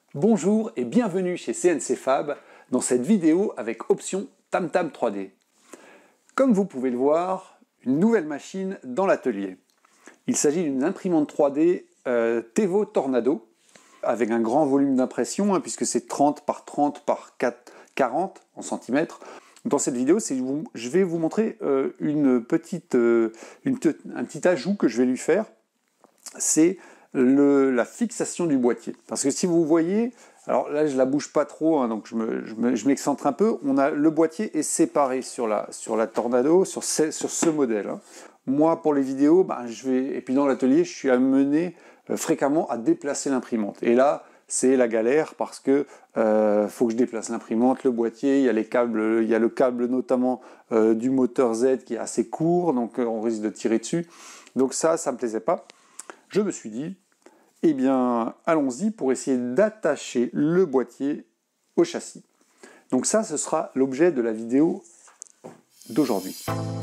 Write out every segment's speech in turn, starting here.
Bonjour et bienvenue chez CNC Fab dans cette vidéo avec option Tamtam 3D. Comme vous pouvez le voir, une nouvelle machine dans l'atelier. Il s'agit d'une imprimante 3D Tevo Tornado avec un grand volume d'impression puisque c'est 30 par 30 par 40 en centimètres. Dans cette vidéo, je vais vous montrer un petit ajout que je vais lui faire. C'est la fixation du boîtier. Parce que si vous voyez, alors là je la bouge pas trop, donc je m'excentre un peu, le boîtier est séparé sur la Tornado, sur ce modèle. Moi pour les vidéos, et puis dans l'atelier, je suis amené fréquemment à déplacer l'imprimante. Et là, c'est la galère parce que faut que je déplace l'imprimante, le boîtier, il y a les câbles, il y a le câble notamment du moteur Z qui est assez court, donc on risque de tirer dessus. Donc ça me plaisait pas. Je me suis dit, eh bien, allons-y pour essayer d'attacher le boîtier au châssis. Donc ça, ce sera l'objet de la vidéo d'aujourd'hui.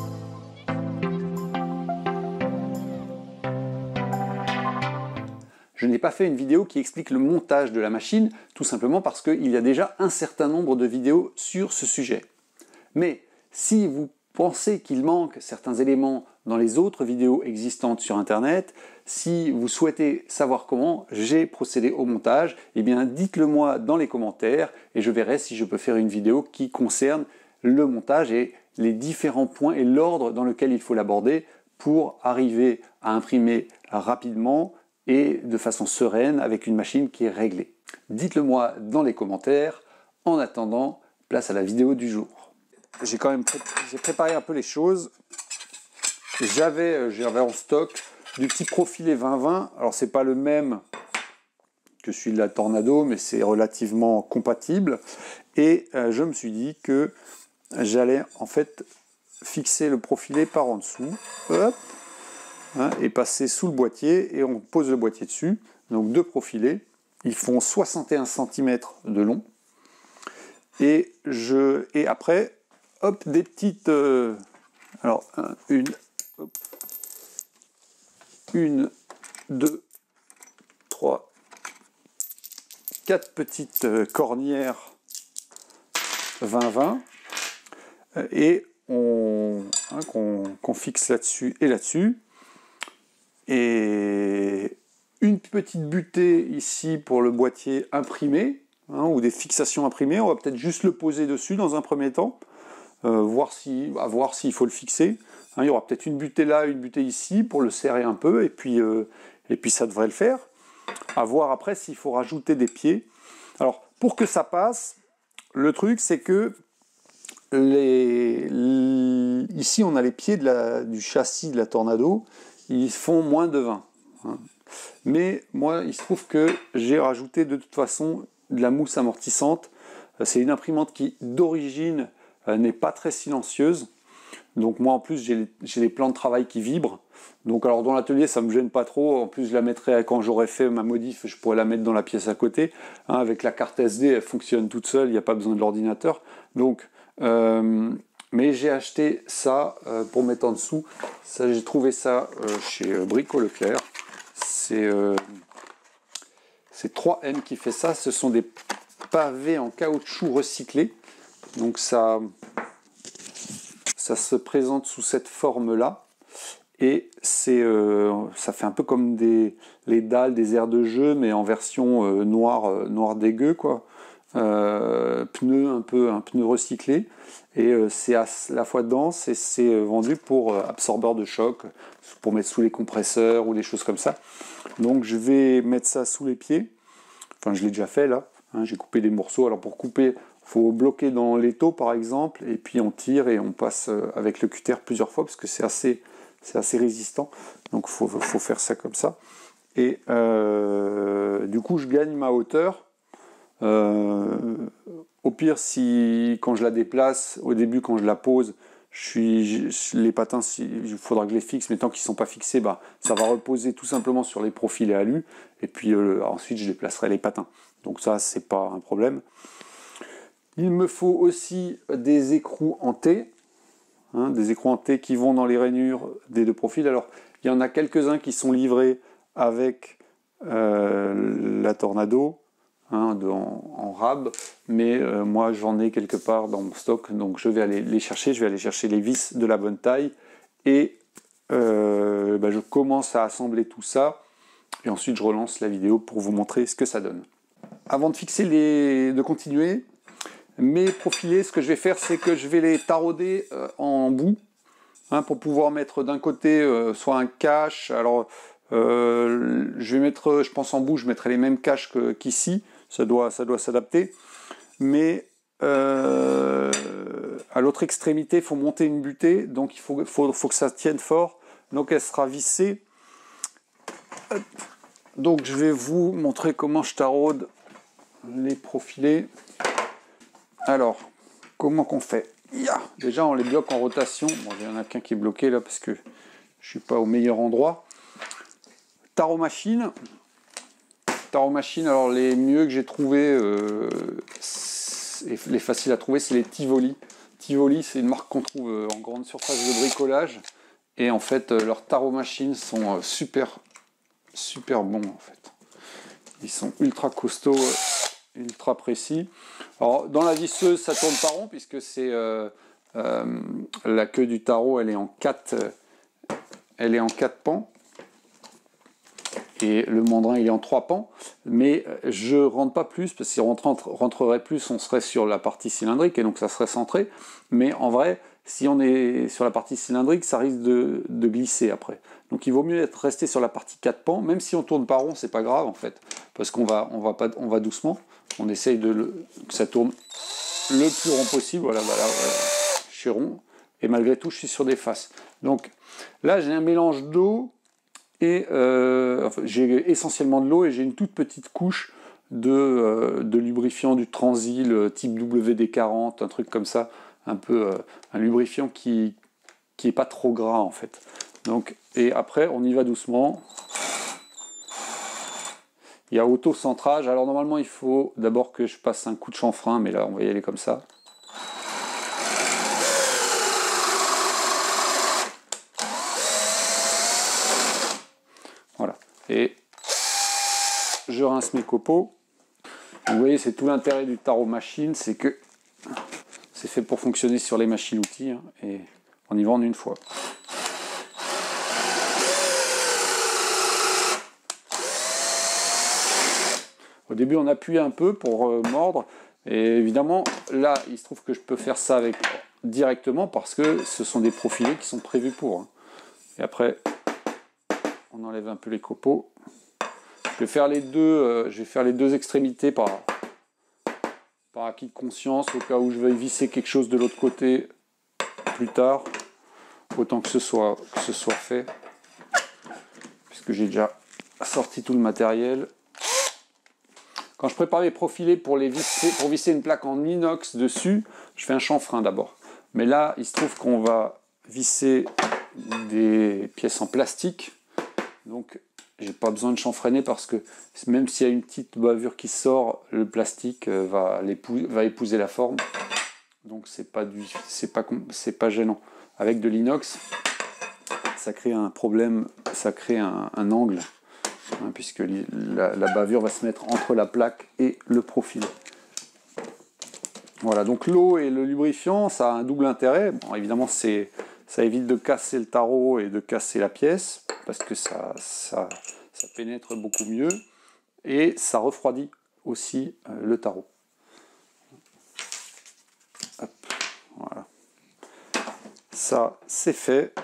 Je n'ai pas fait une vidéo qui explique le montage de la machine, tout simplement parce qu'il y a déjà un certain nombre de vidéos sur ce sujet. Mais si vous pensez qu'il manque certains éléments dans les autres vidéos existantes sur Internet, si vous souhaitez savoir comment j'ai procédé au montage, eh bien dites-le moi dans les commentaires et je verrai si je peux faire une vidéo qui concerne le montage et les différents points et l'ordre dans lequel il faut l'aborder pour arriver à imprimer rapidement et de façon sereine avec une machine qui est réglée. Dites-le moi dans les commentaires. En attendant, place à la vidéo du jour. J'ai préparé un peu les choses. J'avais en stock du petit Profilé 2020. Alors c'est pas le même que celui de la Tornado, mais c'est relativement compatible. Et je me suis dit que j'allais en fait fixer le profilé par en dessous, hop, et passer sous le boîtier et on pose le boîtier dessus. Donc deux profilés, ils font 61 cm de long. Et après, hop, des petites... une, deux, trois, quatre petites cornières 20-20 et qu'on fixe là-dessus et là-dessus. Et une petite butée ici pour le boîtier imprimé, ou des fixations imprimées. On va peut-être juste le poser dessus dans un premier temps, voir s'il faut le fixer. Il y aura peut-être une butée là, une butée ici pour le serrer un peu, et puis ça devrait le faire. À voir après s'il faut rajouter des pieds. Alors pour que ça passe, le truc c'est que ici on a les pieds du châssis de la Tornado, ils font moins de 20. Mais moi il se trouve que j'ai rajouté de toute façon de la mousse amortissante. C'est une imprimante qui d'origine n'est pas très silencieuse. Donc moi en plus j'ai les plans de travail qui vibrent. Donc alors dans l'atelier ça me gêne pas trop. En plus je la mettrai quand j'aurai fait ma modif, je pourrais la mettre dans la pièce à côté. Avec la carte SD elle fonctionne toute seule, il n'y a pas besoin de l'ordinateur. Donc mais j'ai acheté ça pour mettre en dessous. Ça, j'ai trouvé ça chez Brico Leclerc. C'est 3M qui fait ça. Ce sont des pavés en caoutchouc recyclé. Donc ça se présente sous cette forme-là. Et ça fait un peu comme les dalles des aires de jeu, mais en version noir dégueu, quoi. Un pneu recyclé. Et c'est à la fois dense et c'est vendu pour absorbeur de choc, pour mettre sous les compresseurs ou des choses comme ça. Donc je vais mettre ça sous les pieds. Enfin, je l'ai déjà fait là. J'ai coupé des morceaux. Alors pour couper, il faut bloquer dans l'étau par exemple, et puis on tire et on passe avec le cutter plusieurs fois parce que c'est assez résistant. Donc faut faire ça comme ça. Et du coup, je gagne ma hauteur. Au pire, quand je la déplace, au début quand je la pose, les patins, il faudra que je les fixe, mais tant qu'ils ne sont pas fixés, ça va reposer tout simplement sur les profils et alu, et puis ensuite je déplacerai les patins. Donc ça, c'est pas un problème. Il me faut aussi des écrous en T, des écrous en T qui vont dans les rainures des deux profils. Alors, il y en a quelques-uns qui sont livrés avec la Tornado, hein, en rab, mais moi j'en ai quelque part dans mon stock, donc je vais aller les chercher, je vais aller chercher les vis de la bonne taille, et je commence à assembler tout ça, et ensuite je relance la vidéo pour vous montrer ce que ça donne. Avant de de continuer, mes profilés, ce que je vais faire, c'est que je vais les tarauder en bout, hein, pour pouvoir mettre d'un côté soit un cache. Alors je vais mettre, je pense en bout, je mettrai les mêmes caches qu'ici, ça doit s'adapter, mais à l'autre extrémité, il faut monter une butée, donc il faut que ça tienne fort, donc elle sera vissée. Donc je vais vous montrer comment je taraude les profilés. Alors, comment qu'on fait? Déjà, on les bloque en rotation. Bon, il y en a qu'un qui est bloqué là parce que je suis pas au meilleur endroit. Tarot machine. Tarot machine, alors les mieux que j'ai trouvé, et les faciles à trouver, c'est les Tivoli. Tivoli, c'est une marque qu'on trouve en grande surface de bricolage. Et en fait, leurs tarot machines sont super bons en fait. Ils sont ultra costauds, ultra précis. Alors dans la visseuse, ça tourne pas rond puisque c'est la queue du tarot, elle est en 4 pans. Et le mandrin il est en 3 pans, mais je rentre pas plus, parce que si on rentrerait plus, on serait sur la partie cylindrique, et donc ça serait centré, mais en vrai, si on est sur la partie cylindrique, ça risque de glisser après. Donc il vaut mieux être resté sur la partie 4 pans, même si on tourne pas rond, c'est pas grave en fait, parce qu'on va doucement, on essaye que ça tourne le plus rond possible, voilà, je suis rond, et malgré tout je suis sur des faces. Donc là j'ai un mélange d'eau, et j'ai essentiellement de l'eau et j'ai une toute petite couche de lubrifiant du Transil type WD-40, un truc comme ça, un peu un lubrifiant qui est pas trop gras en fait. Donc, et après on y va doucement. Il y a auto-centrage, alors normalement il faut d'abord que je passe un coup de chanfrein, mais là on va y aller comme ça. Voilà, et je rince mes copeaux. Vous voyez, c'est tout l'intérêt du tarot machine, c'est que c'est fait pour fonctionner sur les machines-outils, hein, et on y va en une fois. Au début, on appuie un peu pour mordre, et évidemment, là, il se trouve que je peux faire ça directement parce que ce sont des profilés qui sont prévus pour. Hein. Et après, on enlève un peu les copeaux. Je vais faire les deux extrémités par acquis de conscience, au cas où je vais visser quelque chose de l'autre côté plus tard, autant que ce soit fait, puisque j'ai déjà sorti tout le matériel. Quand je prépare mes profilés pour visser une plaque en inox dessus, je fais un chanfrein d'abord. Mais là, il se trouve qu'on va visser des pièces en plastique, donc j'ai pas besoin de chanfreiner parce que même s'il y a une petite bavure qui sort, le plastique va épouser la forme. Donc c'est pas gênant. Avec de l'inox, ça crée un problème, ça crée un angle, hein, puisque la bavure va se mettre entre la plaque et le profil. Voilà, donc l'eau et le lubrifiant, ça a un double intérêt. Bon, évidemment, ça évite de casser le tarot et de casser la pièce, parce que ça pénètre beaucoup mieux, et ça refroidit aussi le tarot. Hop, voilà. Ça, c'est fait.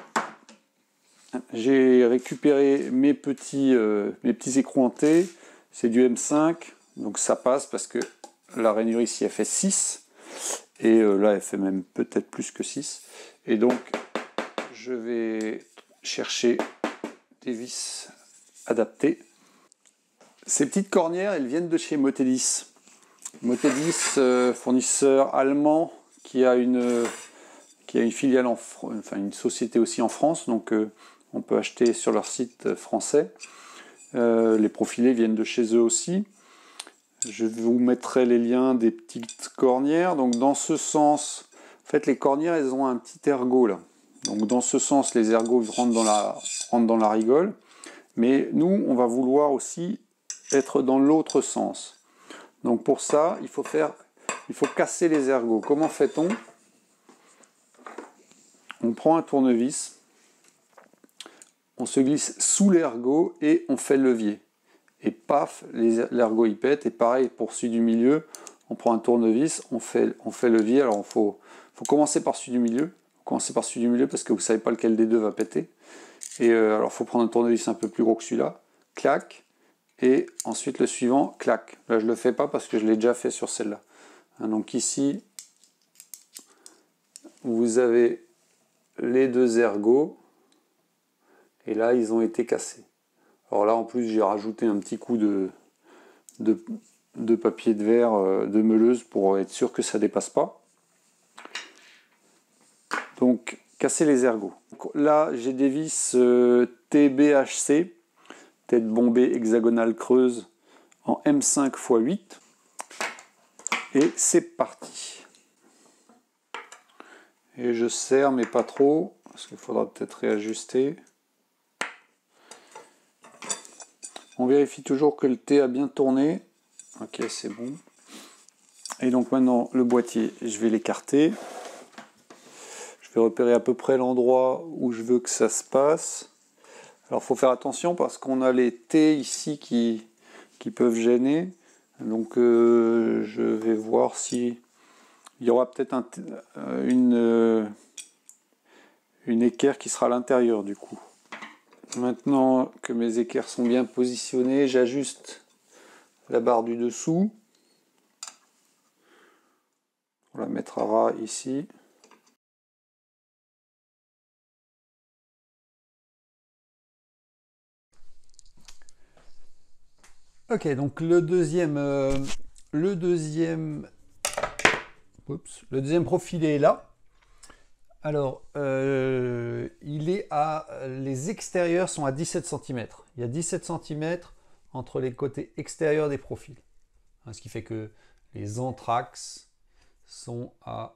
J'ai récupéré mes petits écrous hantés. C'est du M5, donc ça passe parce que la rainure ici, elle fait 6. Et là, elle fait même peut-être plus que 6. Et donc, je vais chercher des vis adaptées. Ces petites cornières, elles viennent de chez Motedis. Motedis, fournisseur allemand qui a une filiale une société aussi en France, donc on peut acheter sur leur site français. Les profilés viennent de chez eux aussi. Je vous mettrai les liens des petites cornières. Donc dans ce sens, en fait les cornières, elles ont un petit ergot là. Donc dans ce sens, les ergots rentrent dans la rigole. Mais nous, on va vouloir aussi être dans l'autre sens. Donc pour ça, il faut casser les ergots. Comment fait-on? On prend un tournevis, on se glisse sous l'ergot et on fait le levier. Et paf, l'ergot il pète. Et pareil pour celui du milieu, on prend un tournevis, on fait levier. Alors il faut commencer par celui du milieu. Commencer par celui du milieu parce que vous ne savez pas lequel des deux va péter. Et alors il faut prendre un tournevis un peu plus gros que celui-là. Clac. Et ensuite le suivant, clac. Là je ne le fais pas parce que je l'ai déjà fait sur celle-là. Donc ici, vous avez les deux ergots. Et là, ils ont été cassés. Alors là, en plus, j'ai rajouté un petit coup de papier de verre, de meuleuse, pour être sûr que ça ne dépasse pas. Donc, casser les ergots. Donc, là, j'ai des vis TBHC, tête bombée hexagonale creuse, en M5 x 8. Et c'est parti. Et je serre, mais pas trop, parce qu'il faudra peut-être réajuster. On vérifie toujours que le T a bien tourné. Ok, c'est bon. Et donc maintenant, le boîtier, je vais l'écarter. Je vais repérer à peu près l'endroit où je veux que ça se passe. Alors, il faut faire attention parce qu'on a les T ici qui peuvent gêner. Donc, je vais voir si il y aura peut-être une équerre qui sera à l'intérieur du coup. Maintenant que mes équerres sont bien positionnées, j'ajuste la barre du dessous. On la mettre à ras ici. Ok, donc le deuxième profilé est là. Alors, les extérieurs sont à 17 cm. Il y a 17 cm entre les côtés extérieurs des profils. Ce qui fait que les anthrax sont à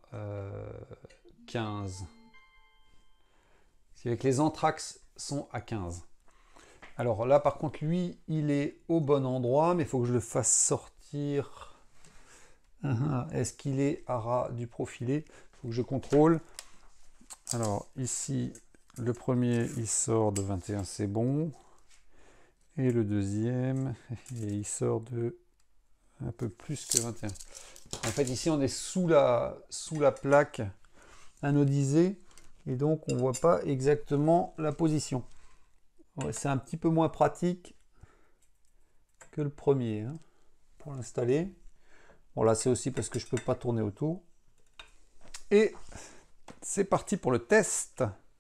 15. Ce qui fait que les anthrax sont à 15. Alors là, par contre, lui, il est au bon endroit, mais il faut que je le fasse sortir. Est-ce qu'il est à ras du profilé? Il faut que je contrôle. Alors ici, le premier, il sort de 21, c'est bon. Et le deuxième, il sort de un peu plus que 21. En fait, ici, on est sous la plaque anodisée. Et donc, on ne voit pas exactement la position. Ouais, c'est un petit peu moins pratique que le premier pour l'installer. Bon, là, c'est aussi parce que je ne peux pas tourner autour. Et c'est parti pour le test.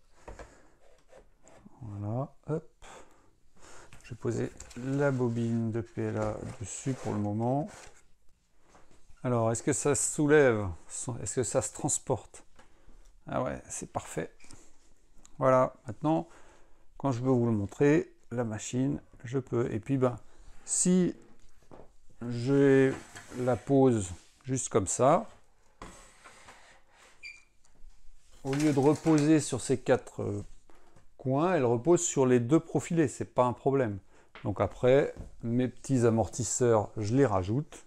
Voilà, hop. Je vais poser la bobine de PLA dessus pour le moment. Alors, est-ce que ça se soulève? Est-ce que ça se transporte? Ah ouais, c'est parfait. Voilà, maintenant, quand je veux vous le montrer, la machine, je peux. Et puis, si je la pose juste comme ça, au lieu de reposer sur ces quatre coins, elle repose sur les deux profilés, c'est pas un problème. Donc après, mes petits amortisseurs, je les rajoute.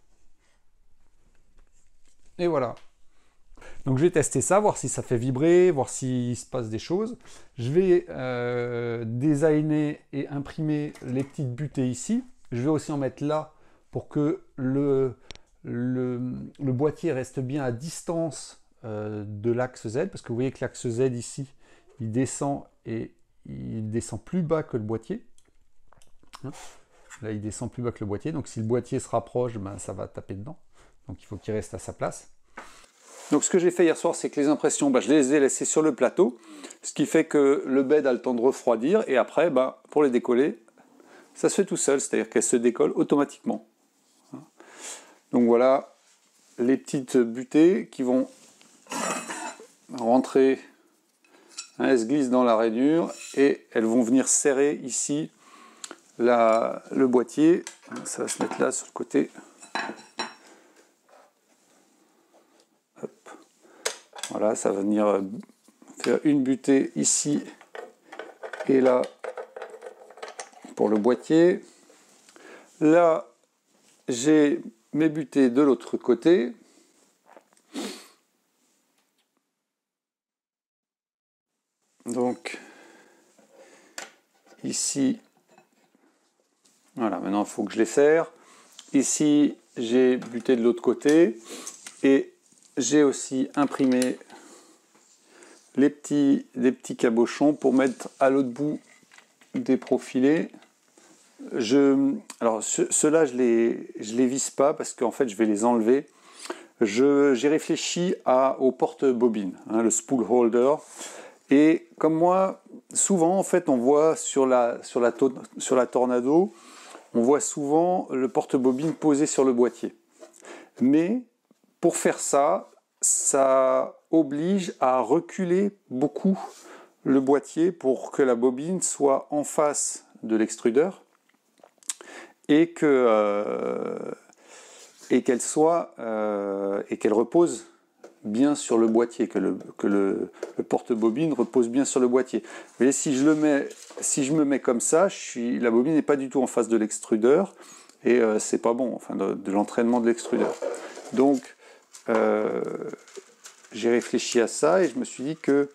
Et voilà. Donc je vais tester ça, voir si ça fait vibrer, voir s'il se passe des choses. Je vais designer et imprimer les petites butées ici. Je vais aussi en mettre là pour que le boîtier reste bien à distance de l'axe Z, parce que vous voyez que l'axe Z ici, il descend et il descend plus bas que le boîtier. Là, il descend plus bas que le boîtier, donc si le boîtier se rapproche, ça va taper dedans. Donc il faut qu'il reste à sa place. Donc ce que j'ai fait hier soir, c'est que les impressions, je les ai laissées sur le plateau, ce qui fait que le bed a le temps de refroidir, et après, pour les décoller, ça se fait tout seul, c'est-à-dire qu'elles se décollent automatiquement. Donc voilà les petites butées qui vont rentrer, elles se glissent dans la rainure, et elles vont venir serrer ici le boîtier. Ça va se mettre là sur le côté. Hop. Voilà, ça va venir faire une butée ici et là pour le boîtier. Là, j'ai mes butées de l'autre côté. Donc, ici, voilà, maintenant il faut que je les serre. Ici, j'ai buté de l'autre côté et j'ai aussi imprimé des petits cabochons pour mettre à l'autre bout des profilés. Alors ceux-là, je les visse pas parce qu'en fait, je vais les enlever. J'ai réfléchi au porte-bobine, hein, le spool holder. Et comme moi, souvent, en fait, on voit sur la Tornado, on voit souvent le porte-bobine posé sur le boîtier. Mais pour faire ça, ça oblige à reculer beaucoup le boîtier pour que la bobine soit en face de l'extrudeur et qu'elle repose bien sur le boîtier, que le porte-bobine repose bien sur le boîtier. Vous voyez, si je me mets comme ça, la bobine n'est pas du tout en face de l'extrudeur et c'est pas bon, enfin de l'entraînement de l'extrudeur. Donc j'ai réfléchi à ça et je me suis dit que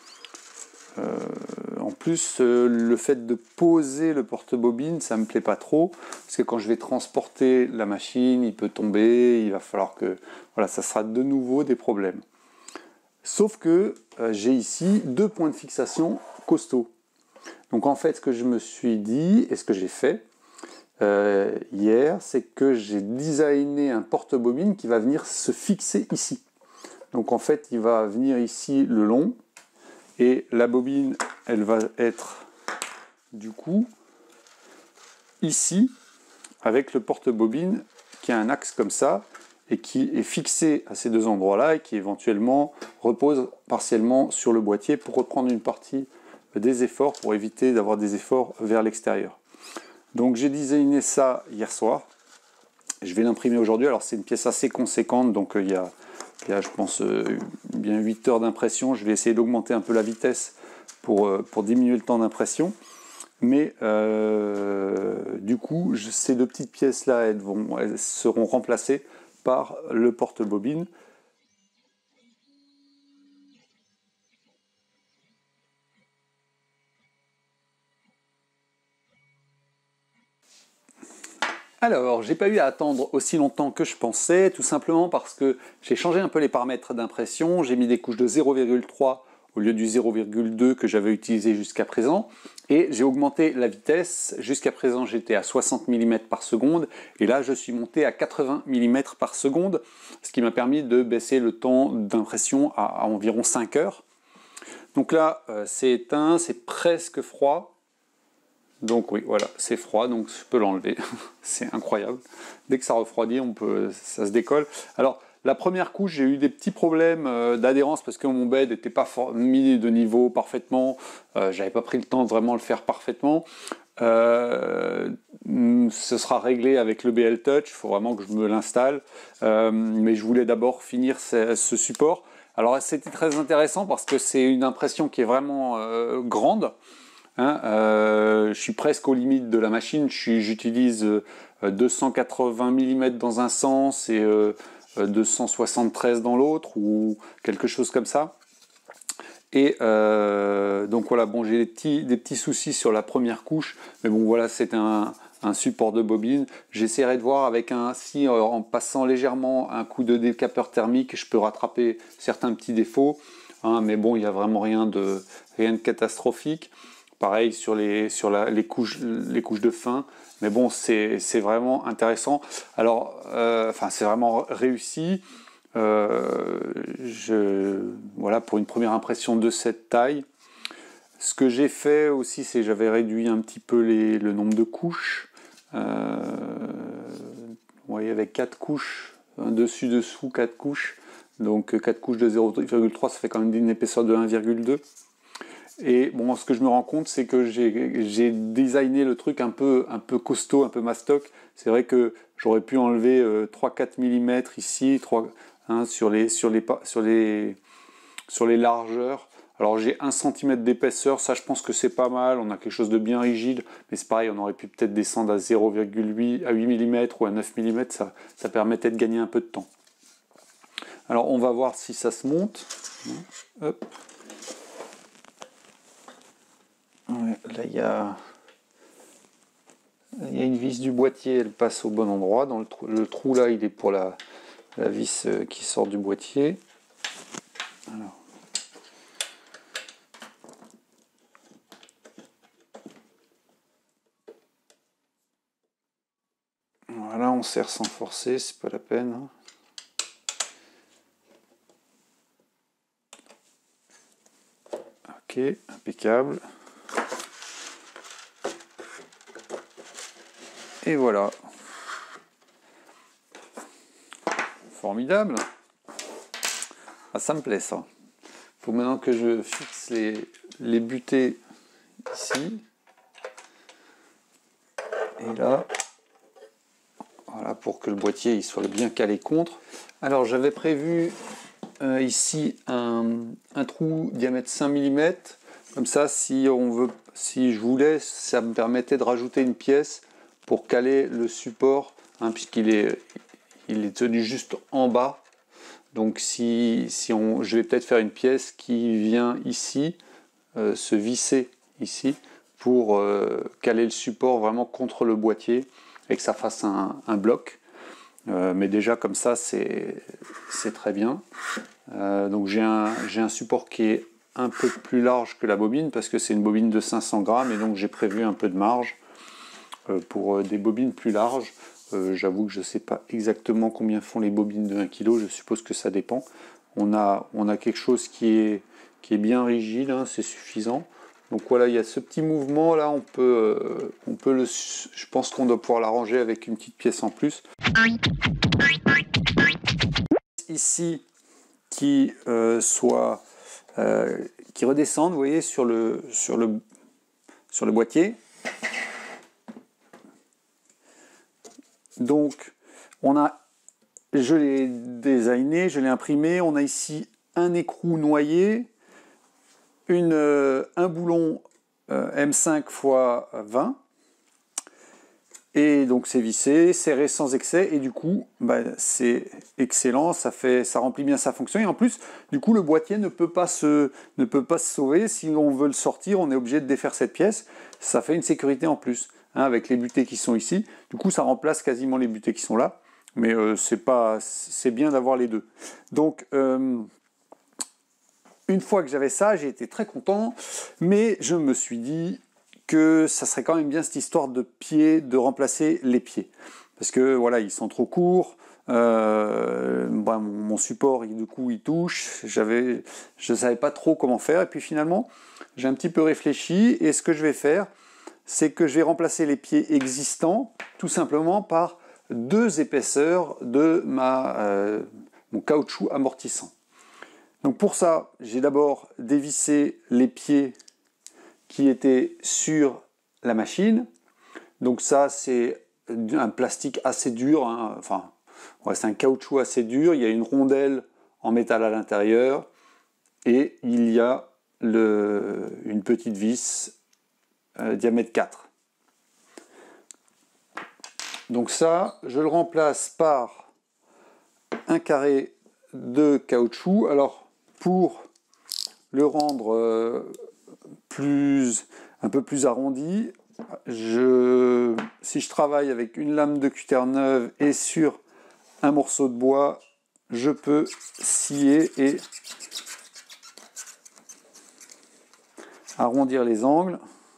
en plus le fait de poser le porte-bobine, ça me plaît pas trop parce que quand je vais transporter la machine, il peut tomber, il va falloir que voilà, ça sera de nouveau des problèmes. Sauf que j'ai ici 2 points de fixation costauds. Donc en fait, ce que je me suis dit et ce que j'ai fait hier, c'est que j'ai designé un porte-bobine qui va venir se fixer ici. Donc en fait, il va venir ici le long et la bobine, elle va être du coup ici avec le porte-bobine qui a un axe comme ça et qui est fixé à ces 2 endroits-là et qui éventuellement repose partiellement sur le boîtier pour reprendre une partie des efforts, pour éviter d'avoir des efforts vers l'extérieur. Donc j'ai designé ça hier soir. Je vais l'imprimer aujourd'hui. Alors c'est une pièce assez conséquente, donc il y a je pense bien 8 heures d'impression. Je vais essayer d'augmenter un peu la vitesse pour diminuer le temps d'impression. Mais du coup, ces 2 petites pièces-là, elles seront remplacées par le porte-bobine. Alors, j'ai pas eu à attendre aussi longtemps que je pensais, tout simplement parce que j'ai changé un peu les paramètres d'impression. J'ai mis des couches de 0,3 au lieu du 0,2 que j'avais utilisé jusqu'à présent. Et j'ai augmenté la vitesse. Jusqu'à présent, j'étais à 60 mm par seconde. Et là, je suis monté à 80 mm par seconde, ce qui m'a permis de baisser le temps d'impression à environ 5 heures. Donc là, c'est éteint, c'est presque froid. Donc oui, voilà, c'est froid, donc je peux l'enlever. C'est incroyable. Dès que ça refroidit, ça se décolle. Alors, la première couche, j'ai eu des petits problèmes d'adhérence parce que mon bed n'était pas mis de niveau parfaitement. J'avais pas pris le temps de vraiment le faire parfaitement. Ce sera réglé avec le BL Touch. Il faut vraiment que je me l'installe. Mais je voulais d'abord finir ce support. Alors, c'était très intéressant parce que c'est une impression qui est vraiment grande. Je suis presque aux limites de la machine. J'utilise 280 mm dans un sens et 273 dans l'autre ou quelque chose comme ça. Et donc voilà, bon, j'ai des petits soucis sur la première couche, mais bon voilà, c'est un support de bobine. J'essaierai de voir avec si en passant légèrement un coup de décapeur thermique, je peux rattraper certains petits défauts. Mais bon, il n'y a vraiment rien de catastrophique. Pareil sur les couches de fin, mais bon, c'est vraiment intéressant. Alors, c'est vraiment réussi. Voilà, pour une première impression de cette taille. Ce que j'ai fait aussi, c'est que j'avais réduit un petit peu le nombre de couches. Vous voyez, avec 4 couches, dessus, 4 couches. Donc 4 couches de 0,3, ça fait quand même une épaisseur de 1,2. Et bon, ce que je me rends compte, c'est que j'ai designé le truc un peu costaud, un peu mastoc. C'est vrai que j'aurais pu enlever 3-4 mm ici, sur les largeurs. Alors j'ai 1 cm d'épaisseur, ça je pense que c'est pas mal, on a quelque chose de bien rigide, mais c'est pareil, on aurait pu peut-être descendre à 0,8 à 8 mm ou à 9 mm, ça permettait de gagner un peu de temps. Alors on va voir si ça se monte. Hop. Ouais, là il y a une vis du boîtier, elle passe au bon endroit. Dans le trou là, il est pour la vis qui sort du boîtier. Alors. Voilà, on serre sans forcer, c'est pas la peine. Ok, impeccable. Et voilà. Formidable. Ah, ça me plaît ça. Il faut maintenant que je fixe les butées ici. Et là. Voilà, pour que le boîtier il soit bien calé contre. Alors j'avais prévu ici un trou diamètre 5 mm. Comme ça, si je voulais, ça me permettait de rajouter une pièce pour caler le support, hein, puisqu'il est tenu juste en bas. Donc je vais peut-être faire une pièce qui vient ici, se visser ici, pour caler le support vraiment contre le boîtier et que ça fasse un bloc. Mais déjà comme ça, c'est très bien. Donc j'ai un support qui est un peu plus large que la bobine parce que c'est une bobine de 500 grammes et donc j'ai prévu un peu de marge pour des bobines plus larges. J'avoue que je ne sais pas exactement combien font les bobines de 1 kg, je suppose que ça dépend. On a quelque chose qui est bien rigide, hein, c'est suffisant. Donc voilà, il y a ce petit mouvement là, je pense qu'on doit pouvoir l'arranger avec une petite pièce en plus. Ici, qui redescende, vous voyez, sur le boîtier. Donc, je l'ai designé, je l'ai imprimé. On a ici un écrou noyé, un boulon M5 x 20. Et donc c'est vissé, serré sans excès, et du coup c'est excellent, ça remplit bien sa fonction. Et en plus, du coup, le boîtier ne peut pas se sauver. Si on veut le sortir, on est obligé de défaire cette pièce. Ça fait une sécurité en plus, hein, avec les butées qui sont ici. Du coup, ça remplace quasiment les butées qui sont là. Mais c'est bien d'avoir les deux. Donc une fois que j'avais ça, j'ai été très content, mais je me suis dit que ça serait quand même bien cette histoire de pieds, de remplacer les pieds. Parce que voilà, ils sont trop courts, mon support du coup il touche, je ne savais pas trop comment faire, et puis finalement j'ai un petit peu réfléchi, et ce que je vais faire, c'est que je vais remplacer les pieds existants tout simplement par 2 épaisseurs de mon caoutchouc amortissant. Donc pour ça, j'ai d'abord dévissé les pieds qui étaient sur la machine. Donc ça, c'est un plastique assez dur, hein. Enfin, ouais, c'est un caoutchouc assez dur. Il y a une rondelle en métal à l'intérieur et il y a une petite vis diamètre 4. Donc ça, je le remplace par un carré de caoutchouc. Alors, pour le rendre un peu plus arrondi, si je travaille avec une lame de cutter neuve et sur un morceau de bois, je peux scier et arrondir les angles.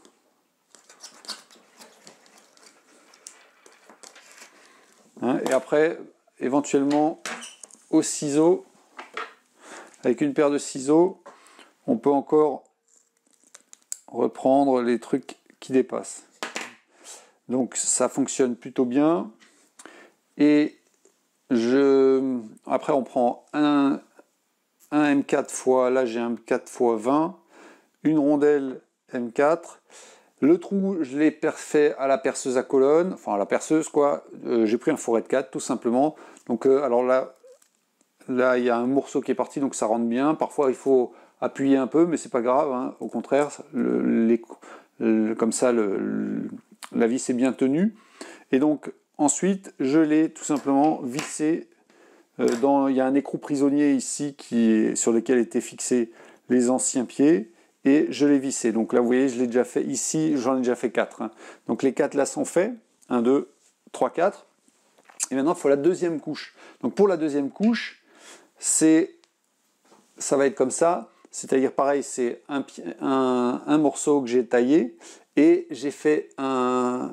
Hein, et après, éventuellement, au ciseau, avec une paire de ciseaux, on peut encore reprendre les trucs qui dépassent. Donc ça fonctionne plutôt bien. Et après on prend un M4 fois, là j'ai un M4 x 20, une rondelle M4. Le trou, je l'ai fait à la perceuse à colonne, enfin à la perceuse quoi. J'ai pris un fourret de 4 tout simplement. Donc alors là il y a un morceau qui est parti, donc ça rentre bien. Parfois il faut appuyer un peu, mais c'est pas grave, hein. Au contraire, comme ça la vis est bien tenue. Et donc ensuite, je l'ai tout simplement vissé. Il y a un écrou prisonnier ici sur lequel étaient fixés les anciens pieds. Et je l'ai vissé. Donc là, vous voyez, je l'ai déjà fait ici, j'en ai déjà fait 4. Hein. Donc les 4 là sont faits. 1, 2, 3, 4. Et maintenant, il faut la deuxième couche. Donc pour la deuxième couche, ça va être comme ça. C'est-à-dire, pareil, c'est un morceau que j'ai taillé. Et j'ai fait à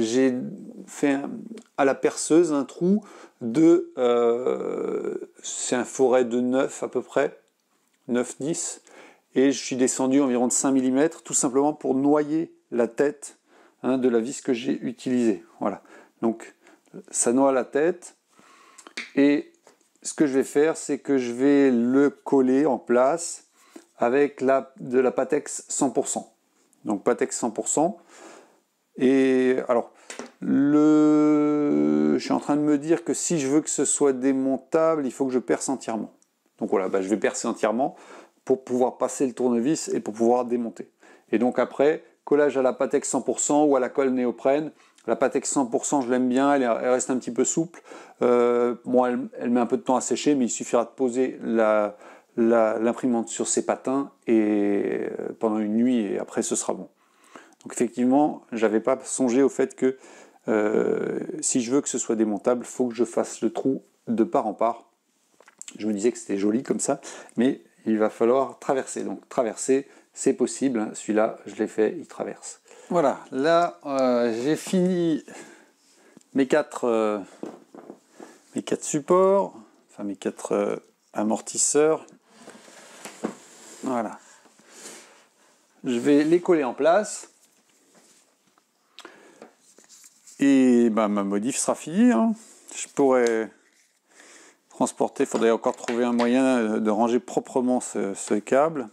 la perceuse un trou c'est un forêt de 9 à peu près. 9-10. Et je suis descendu environ de 5 mm, tout simplement pour noyer la tête de la vis que j'ai utilisée. Voilà. Donc, ça noie la tête. Et ce que je vais faire, c'est que je vais le coller en place avec de la Pattex 100%. Donc, Pattex 100%. Et alors, je suis en train de me dire que si je veux que ce soit démontable, il faut que je perce entièrement. Donc voilà, je vais percer entièrement pour pouvoir passer le tournevis et pour pouvoir démonter. Et donc après, collage à la Pattex 100% ou à la colle néoprène. La Pattex 100%, je l'aime bien, elle reste un petit peu souple. Bon, elle met un peu de temps à sécher, mais il suffira de poser l'imprimante sur ses patins et pendant une nuit, et après ce sera bon. Donc effectivement, je n'avais pas songé au fait que si je veux que ce soit démontable, il faut que je fasse le trou de part en part. Je me disais que c'était joli comme ça, mais il va falloir traverser. Donc traverser, c'est possible. Hein. Celui-là, je l'ai fait, il traverse. Voilà, là, j'ai fini mes 4 supports, enfin mes 4 amortisseurs. Voilà. Je vais les coller en place. Et ma modif sera finie. Hein. Je pourrais transporter, il faudrait encore trouver un moyen de ranger proprement ce câble.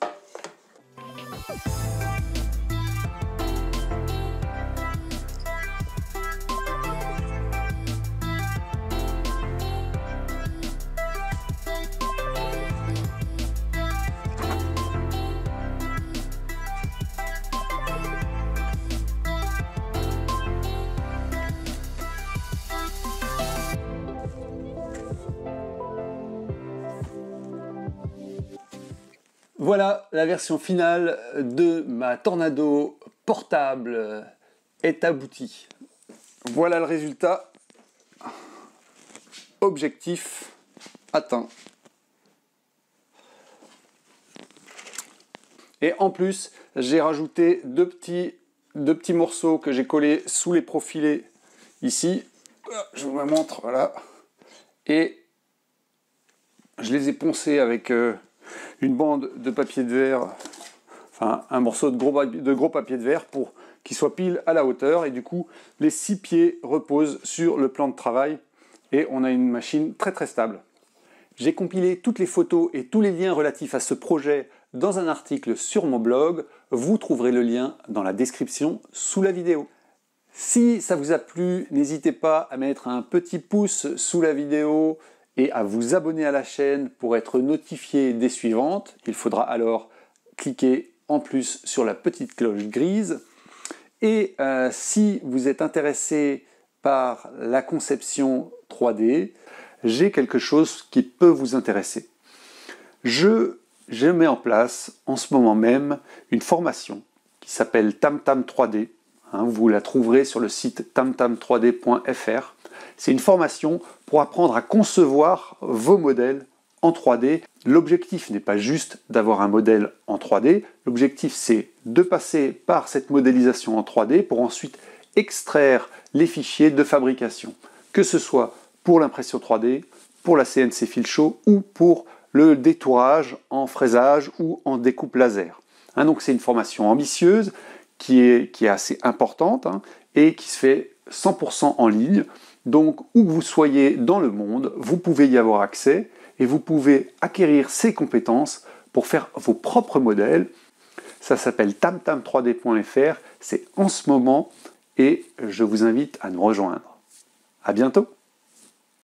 Voilà, la version finale de ma Tornado portable est aboutie. Voilà le résultat. Objectif atteint. Et en plus, j'ai rajouté deux petits morceaux que j'ai collés sous les profilés ici. Je vous montre, voilà. Et je les ai poncés avec une bande de papier de verre, enfin un morceau de gros papier de verre pour qu'il soit pile à la hauteur. Et du coup, les 6 pieds reposent sur le plan de travail et on a une machine très très stable. J'ai compilé toutes les photos et tous les liens relatifs à ce projet dans un article sur mon blog. Vous trouverez le lien dans la description sous la vidéo. Si ça vous a plu, n'hésitez pas à mettre un petit pouce sous la vidéo et à vous abonner à la chaîne pour être notifié des suivantes. Il faudra alors cliquer en plus sur la petite cloche grise. Et si vous êtes intéressé par la conception 3D, j'ai quelque chose qui peut vous intéresser. Je mets en place en ce moment même une formation qui s'appelle TamTam 3D. Vous la trouverez sur le site tamtam3d.fr. C'est une formation pour apprendre à concevoir vos modèles en 3D. L'objectif n'est pas juste d'avoir un modèle en 3D. L'objectif, c'est de passer par cette modélisation en 3D pour ensuite extraire les fichiers de fabrication. Que ce soit pour l'impression 3D, pour la CNC fil chaud ou pour le détourage en fraisage ou en découpe laser. Donc c'est une formation ambitieuse qui est assez importante et qui se fait 100% en ligne. Donc où que vous soyez dans le monde, vous pouvez y avoir accès et vous pouvez acquérir ces compétences pour faire vos propres modèles. Ça s'appelle tamtam3d.fr, c'est en ce moment et je vous invite à nous rejoindre. À bientôt.